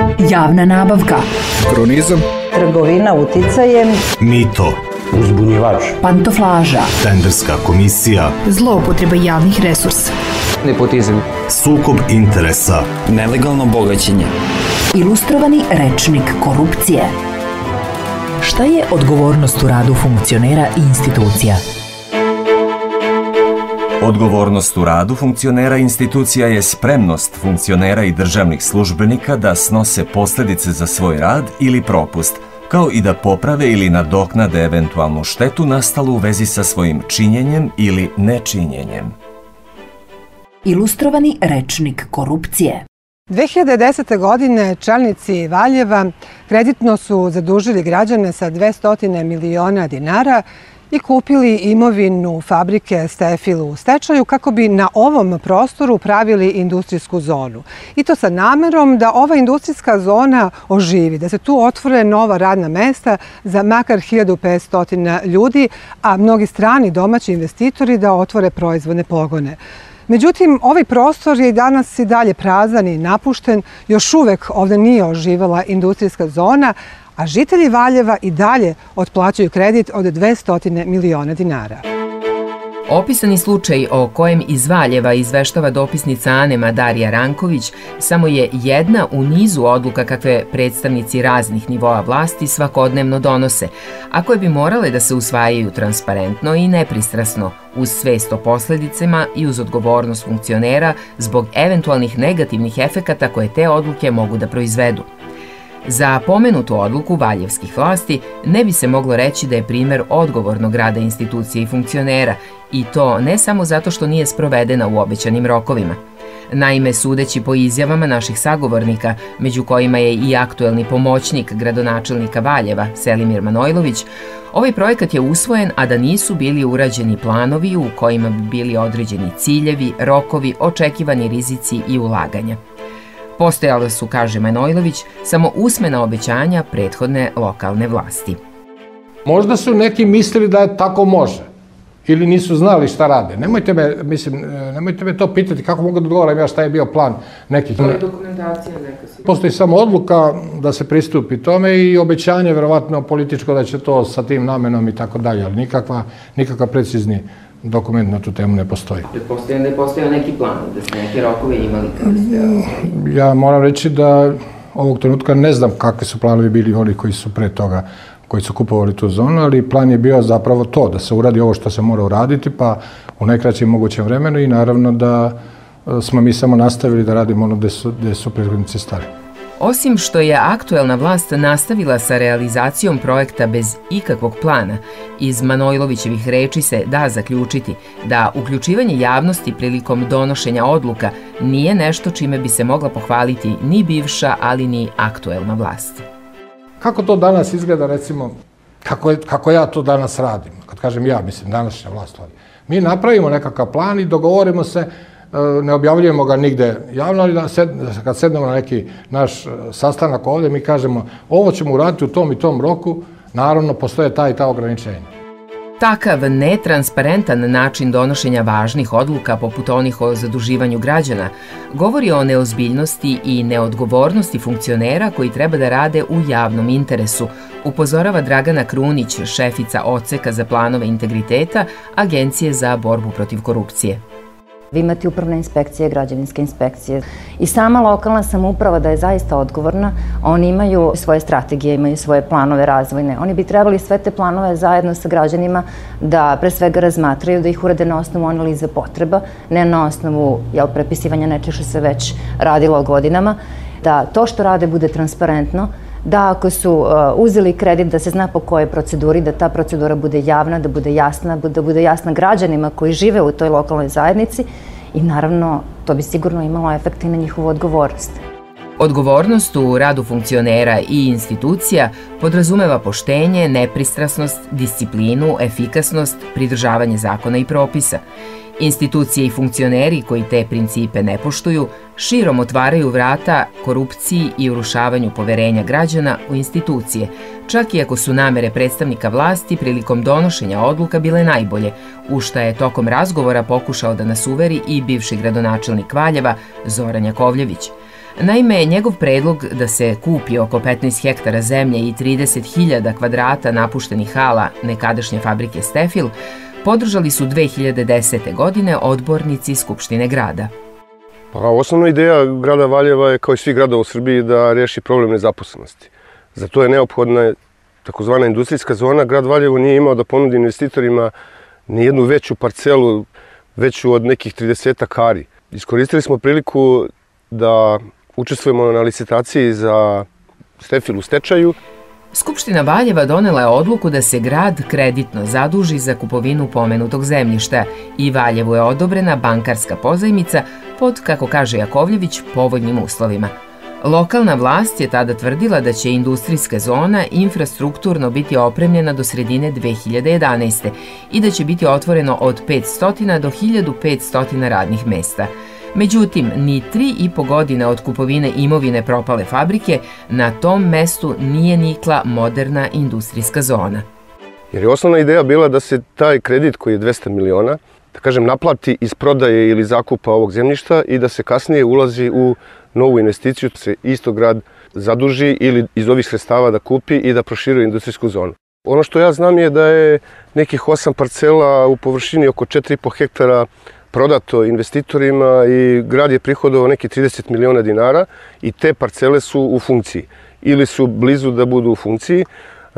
Javna nabavka. Kronizam. Trgovina uticajem. Mito. Uzbunjivač. Pantoflaža. Tenderska komisija. Zloupotreba javnih resursa. Nepotizam. Sukob interesa. Nelegalno bogaćenje. Ilustrovani rečnik korupcije. Šta je odgovornost u radu funkcionera i institucija? Odgovornost u radu funkcionera i institucija je spremnost funkcionera i državnih službenika da snose posljedice za svoj rad ili propust, kao i da poprave ili nadoknade eventualnu štetu nastalu u vezi sa svojim činjenjem ili nečinjenjem. Ilustrovani rečnik korupcije. 2010. godine čelnici Valjeva kreditno su zadužili građane sa 200 miliona dinara i kupili imovinu fabrike Stefil u stečaju kako bi na ovom prostoru pravili industrijsku zonu. I to sa namerom da ova industrijska zona oživi, da se tu otvore nova radna mesta za makar 1500 ljudi, a mnogi strani domaći investitori da otvore proizvodne pogone. Međutim, ovaj prostor je i danas i dalje prazan i napušten. Još uvek ovdje nije oživela industrijska zona, a žitelji Valjeva i dalje otplaćuju kredit od 200 miliona dinara. Opisani slučaj o kojem iz Valjeva izveštava dopisnica ANEM-a Darija Ranković samo je jedna u nizu odluka kakve predstavnici raznih nivoa vlasti svakodnevno donose, a koje bi morale da se usvajaju transparentno i nepristrasno, uz svest o posljedicama i uz odgovornost funkcionera zbog eventualnih negativnih efekata koje te odluke mogu da proizvedu. Za pomenutu odluku valjevskih vlasti ne bi se moglo reći da je primer odgovornog rada institucije i funkcionera, i to ne samo zato što nije sprovedena u obećanim rokovima. Naime, sudeći po izjavama naših sagovornika, među kojima je i aktuelni pomoćnik gradonačelnika Valjeva, Selimir Manojlović, ovaj projekat je usvojen, a da nisu bili urađeni planovi u kojima bi bili određeni ciljevi, rokovi, očekivani rizici i ulaganja. Postojale su, kaže Manojlović, samo usmena obećanja prethodne lokalne vlasti. Možda su neki mislili da je tako može ili nisu znali šta rade. Nemojte me to pitati kako mogu da odgovaram ja šta je bio plan nekih. To je dokumentacija neka si. Postoji samo odluka da se pristupi tome i obećanje, verovatno političko, da će to sa tim namenom i tako dalje, ali nikakav precizni dokument na tu temu ne postoji. Pretpostavljam da je postojao neki plan, da ste neke rokove imali kada ste... Ja moram reći da ovog trenutka ne znam kakvi su planovi bili oni koji su pre toga, koji su kupovali tu zonu, ali plan je bio zapravo to, da se uradi ovo što se mora uraditi, pa u najkraćem mogućem vremenu i naravno da smo mi samo nastavili da radimo ono gde su prethodnici stali. Osim što je aktuelna vlast nastavila sa realizacijom projekta bez ikakvog plana, iz Manojlovićevih reči se da zaključiti da uključivanje javnosti prilikom donošenja odluka nije nešto čime bi se mogla pohvaliti ni bivša, ali ni aktuelna vlast. Kako to danas izgleda, recimo, kako ja to danas radim? Kad kažem ja, mislim, današnja vlast. Mi napravimo nekakav plan i dogovorimo se, ne objavljujemo ga nigde javno, ali kad sednemo na neki naš sastanak ovdje, mi kažemo ovo ćemo uraditi u tom i tom roku, naravno postoje ta i ta ograničenja. Takav netransparentan način donošenja važnih odluka poput onih o zaduživanju građana govori o neozbiljnosti i neodgovornosti funkcionera koji treba da rade u javnom interesu, upozorava Dragana Krunić, šefica Odseka za planove integriteta Agencije za borbu protiv korupcije. Vi imate upravne inspekcije, građevinske inspekcije i sama lokalna samouprava da je zaista odgovorna, oni imaju svoje strategije, imaju svoje planove razvojne. Oni bi trebali sve te planove zajedno sa građanima da pre svega razmatraju, da ih urade na osnovu analize potreba, ne na osnovu prepisivanja nečeg što se već radilo godinama, da to što rade bude transparentno, da ako su uzeli kredit da se zna po kojoj proceduri, da ta procedura bude javna, da bude jasna građanima koji žive u toj lokalnoj zajednici i naravno to bi sigurno imalo efekta i na njihovu odgovornost. Odgovornost u radu funkcionera i institucija podrazumeva poštenje, nepristrasnost, disciplinu, efikasnost, pridržavanje zakona i propisa. Institucije i funkcioneri koji te principe ne poštuju širom otvaraju vrata korupciji i urušavanju poverenja građana u institucije, čak i ako su namere predstavnika vlasti prilikom donošenja odluka bile najbolje, u šta je tokom razgovora pokušao da nas uveri i bivši gradonačelnik Valjeva Zoran Jakovljević. Naime, njegov predlog da se kupi oko 15 hektara zemlje i 30.000 kvadrata napuštenih hala nekadašnje fabrike Stefil podržali su 2010. godine odbornici Skupštine grada. Pa, osnovna ideja grada Valjeva je, kao i svih gradova u Srbiji, da riješi problem nezaposlenosti. Za to je neophodna takozvana industrijska zona. Grad Valjevo nije imao da ponudi investitorima nijednu veću parcelu, veću od nekih 30 ari. Iskoristili smo priliku da učestvujemo na licitaciji za Stefil u stečaju. Skupština Valjeva donela je odluku da se grad kreditno zaduži za kupovinu pomenutog zemljišta i Valjevu je odobrena bankarska pozajmica pod, kako kaže Jakovljević, povoljnim uslovima. Lokalna vlast je tada tvrdila da će industrijska zona infrastrukturno biti opremljena do sredine 2011. i da će biti otvoreno od 500 do 1500 radnih mesta. Međutim, ni 3,5 godine od kupovine imovine propale fabrike, na tom mestu nije nikla moderna industrijska zona. Jer je osnovna ideja bila da se taj kredit koji je 200 miliona, da kažem, naplati iz prodaje ili zakupa ovog zemljišta i da se kasnije ulazi u novu investiciju, da se isto grad zaduži ili iz ovih sredstava da kupi i da proširuje industrijsku zonu. Ono što ja znam je da je nekih 8 parcela u površini oko 4,5 hektara prodato investitorima i grad je prihodovao neki 30 miliona dinara i te parcele su u funkciji ili su blizu da budu u funkciji.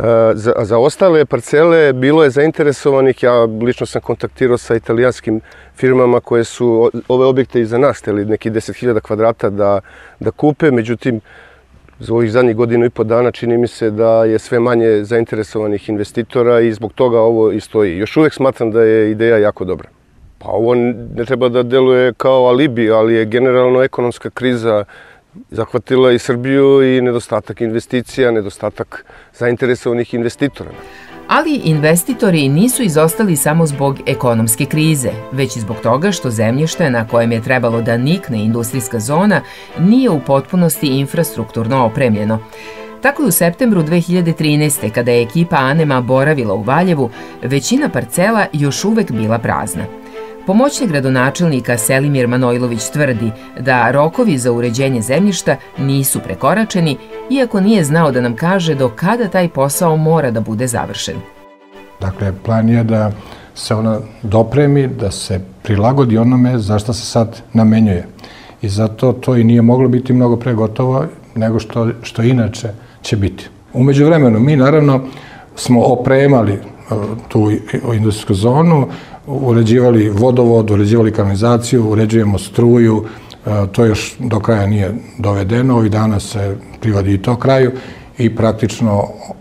Za ostale parcele bilo je zainteresovanih, ja lično sam kontaktirao sa italijanskim firmama koje su ove objekte iza nas hteli neki 10.000 kvadrata da kupe, međutim za ovih zadnjih 1,5 dana čini mi se da je sve manje zainteresovanih investitora i zbog toga ovo i stoji. Još uvijek smatram da je ideja jako dobra. Pa ovo ne treba da deluje kao alibi, ali je generalno ekonomska kriza zahvatila i Srbiju i nedostatak investicija, nedostatak zainteresovanih investitora. Ali investitori nisu izostali samo zbog ekonomske krize, već i zbog toga što zemljište na kojem je trebalo da nikne industrijska zona nije u potpunosti infrastrukturno opremljeno. Tako je u septembru 2013. kada je ekipa Anema boravila u Valjevu, većina parcela još uvek bila prazna. Pomoćnik gradonačelnika Selimir Manojlović tvrdi da rokovi za uređenje zemljišta nisu prekoračeni, iako nije znao da nam kaže do kada taj posao mora da bude završen. Dakle, plan je da se ona dopremi, da se prilagodi onome za što se sad namenjuje. I zato to i nije moglo biti mnogo pre gotovo nego što inače će biti. U međuvremenu, mi naravno smo opremali tu industrijsku zonu, uređivali vodovod, uređivali kanalizaciju, uređujemo struju, to još do kraja nije dovedeno, ovih dana se privodi i to kraju i praktično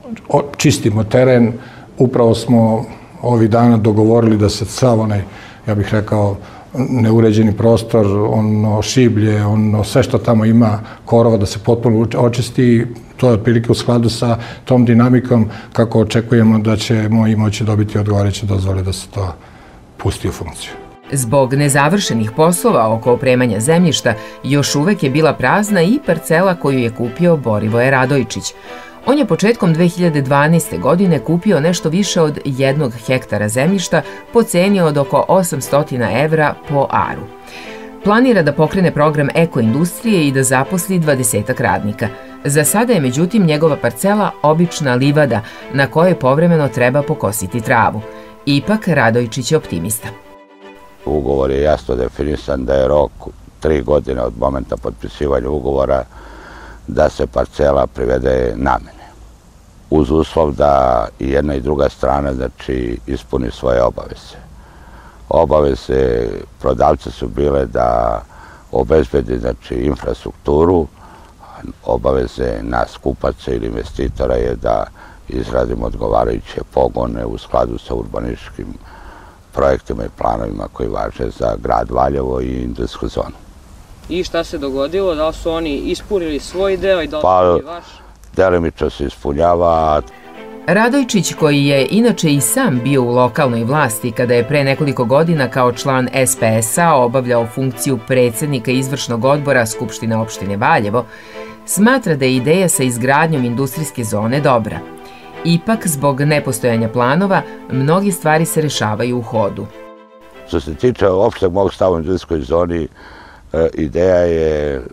čistimo teren. Upravo smo ovih dana dogovorili da se sav onaj, ja bih rekao, neuređeni prostor, ono šiblje, ono sve što tamo ima korova da se potpuno očisti. To je otprilike u skladu sa tom dinamikom kako očekujemo da ćemo i moći dobiti odgovarajuće dozvole da se to pusti u funkciju. Zbog nezavršenih poslova oko opremanja zemljišta još uvek je bila prazna i parcela koju je kupio Borivoje Radojčić. On je početkom 2012. godine kupio nešto više od 1 hektara zemljišta po ceni od oko 800 evra po aru. Planira da pokrene program ekoindustrije i da zaposli 20 radnika. Za sada je međutim njegova parcela obična livada na kojoj povremeno treba pokositi travu. Ipak Radojčić je optimista. Ugovor je jasno definisan da je rok 3 godine od momenta potpisivanja ugovora da se parcela privede namene. Uz uslov da i jedna i druga strana ispuni svoje obaveze. Obaveze prodavca su bile da obezbedi infrastrukturu, obaveze nas kupaca ili investitora je da izradimo odgovarajuće pogone u skladu sa urbanističkim projektima i planovima koji važe za grad Valjevo i industrijsku zonu. I šta se dogodilo? Da li su oni ispunili svoj deo i da li su vaš? Delimično se ispunjava. Radojčić, koji je inače i sam bio u lokalnoj vlasti kada je pre nekoliko godina kao član SPS-a obavljao funkciju predsjednika izvršnog odbora Skupštine opštine Valjevo, smatra da je ideja sa izgradnjom industrijske zone dobra. Ipak, zbog nepostojanja planova, mnogi stvari se rešavaju u hodu. Što se tiče opšteg mog stava u industrijskoj zoni, ideja je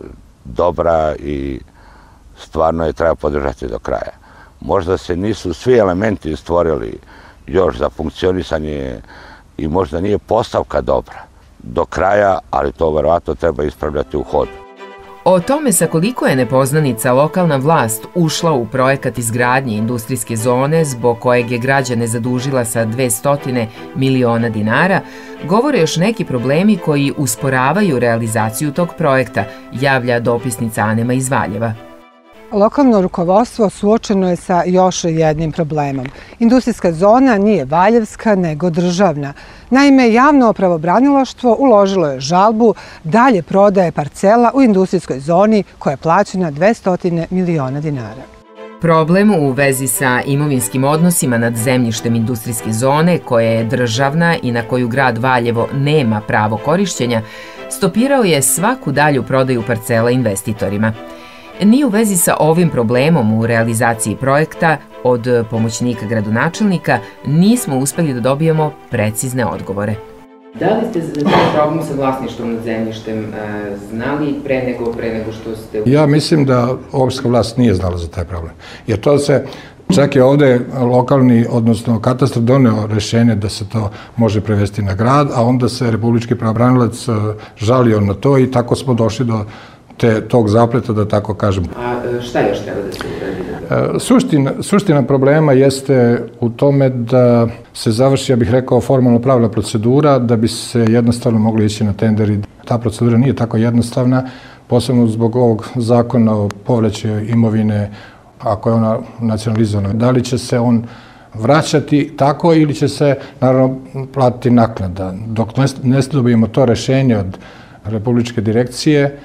dobra i stvarno je treba podržati do kraja. Možda se nisu svi elementi stvorili još za funkcionisanje i možda nije postavka dobra do kraja, ali to verovatno treba ispravljati u hodu. O tome sa koliko je nepoznanica lokalna vlast ušla u projekat izgradnje industrijske zone zbog kojeg je građane zadužila sa 200 miliona dinara, govore još neki problemi koji usporavaju realizaciju tog projekta, javlja dopisnica Anema iz Valjeva. Lokalno rukovodstvo suočeno je sa još jednim problemom. Industrijska zona nije valjevska, nego državna. Naime, javno pravobranilaštvo uložilo je žalbu dalje prodaje parcela u industrijskoj zoni koja je plaćena 200 miliona dinara. Problem u vezi sa imovinskim odnosima nad zemljištem industrijske zone, koja je državna i na koju grad Valjevo nema pravo korišćenja, stopirao je svaku dalju prodaju parcela investitorima. Ni u vezi sa ovim problemom u realizaciji projekta od pomoćnika gradonačelnika nismo uspeli da dobijemo precizne odgovore. Da li ste za taj problem sa vlasništvom nad zemljištem znali pre nego što ste... Ja mislim da opštinska vlast nije znala za taj problem. Jer to se, čak je ovde lokalni, odnosno katastar doneo rešenje da se to može prevesti na grad, a onda se republički pravobranilac žalio na to i tako smo došli do tog zapleta, da tako kažem. A šta još treba da se uradi? Suština problema jeste u tome da se završi, ja bih rekao, formalno pravna procedura da bi se jednostavno mogli ići na tender i ta procedura nije tako jednostavna, posebno zbog ovog zakona o povraćaju imovine, ako je ona nacionalizovana. Da li će se on vraćati tako ili će se, naravno, platiti naknada. Dok ne dobijemo to rešenje od Republičke direkcije,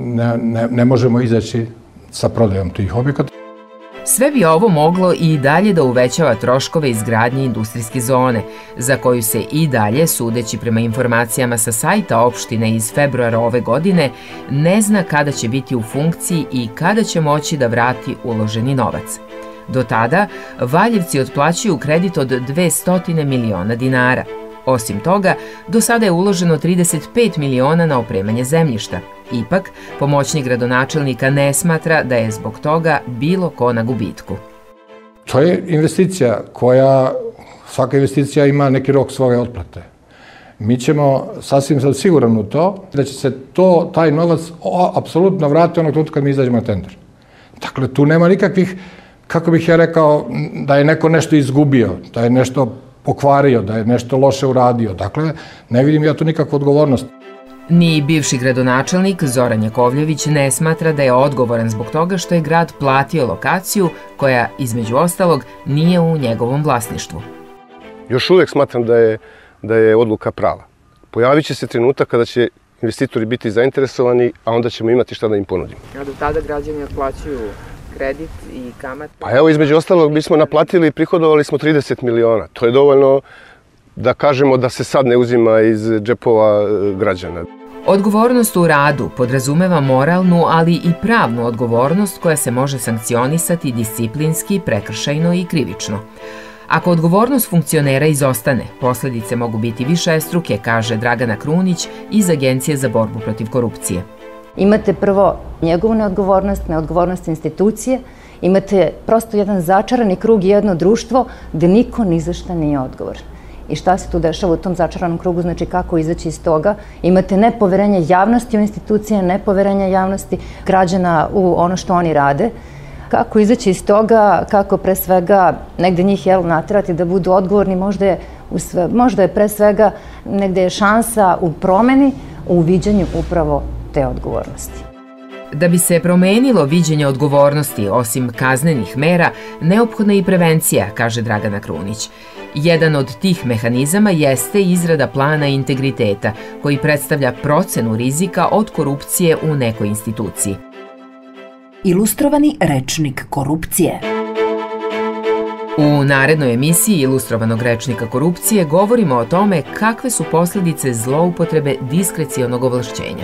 ne možemo izaći sa prodajom tih objekata. Sve bi ovo moglo i dalje da uvećava troškove izgradnje industrijske zone, za koju se i dalje, sudeći prema informacijama sa sajta opštine iz februara ove godine, ne zna kada će biti u funkciji i kada će moći da vrati uloženi novac. Do tada, Valjevci otplaćuju kredit od 200 miliona dinara. Osim toga, do sada je uloženo 35 miliona na opremanje zemljišta. Ipak, pomoćnik gradonačelnika ne smatra da je zbog toga bilo ko na gubitku. To je investicija svaka investicija ima neki rok svoje otplate. Mi ćemo sasvim siguran u to da će se taj novac apsolutno vratiti onog trenutka kad mi izađemo na tender. Dakle, tu nema nikakvih, kako bih ja rekao, da je neko nešto izgubio, da je nešto pokvario, da je nešto loše uradio. Dakle, ne vidim ja tu nikakvu odgovornost. Ni bivši gradonačelnik Zoran Jakovljević ne smatra da je odgovoran zbog toga što je grad platio lokaciju koja, između ostalog, nije u njegovom vlasništvu. Još uvek smatram da je odluka prava. Pojavit će se trenutak kada će investitori biti zainteresovani, a onda ćemo imati šta da im ponudimo. A do tada građani otplaćuju kredit i kamat? Pa evo, između ostalog, mi smo naplatili i prihodovali smo 30 miliona. To je dovoljno da kažemo da se sad ne uzima iz džepova građana. Odgovornost u radu podrazumeva moralnu, ali i pravnu odgovornost koja se može sankcionisati disciplinski, prekršajno i krivično. Ako odgovornost funkcionera izostane, posledice mogu biti višestruke, kaže Dragana Krunić iz Agencije za borbu protiv korupcije. Imate prvo njegovu neodgovornost institucije, imate prosto jedan začarani krug i jedno društvo gde niko ni za šta nije odgovoran. I šta se tu dešava u tom začaranom krugu, znači kako izaći iz toga? Imate nepoverenje javnosti u institucije, nepoverenje javnosti građana u ono što oni rade. Kako izaći iz toga, kako pre svega negde njih naterati da budu odgovorni, možda je pre svega negde je šansa u promeni, u viđanju upravo te odgovornosti. Da bi se promenilo viđenje odgovornosti, osim kaznenih mera, neophodna je i prevencija, kaže Dragana Krunić. Jedan od tih mehanizama jeste izrada plana integriteta, koji predstavlja procenu rizika od korupcije u nekoj instituciji. Ilustrovani rečnik korupcije. U narednoj emisiji Ilustrovanog rečnika korupcije govorimo o tome kakve su posljedice zloupotrebe diskrecionog ovlašćenja.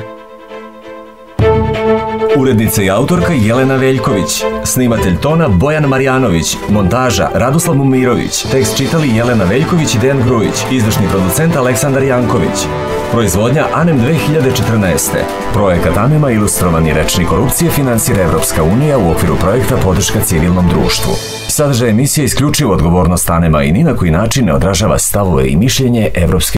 Urednica i autorka Jelena Veljković, snimatelj tona Bojan Marjanović, montaža Radoslav Mumirović, tekst čitali Jelena Veljković i Dejan Grujić, izvršni producent Aleksandar Janković. Proizvodnja ANEM 2014. Projekat ANEM-a ilustrovani rečnik korupcije finansira Evropska unija u okviru projekta podrška civilnom društvu. Sadržaj emisije isključivo odgovornost ANEM-a i ni na koji način ne odražava stavove i mišljenje Evropske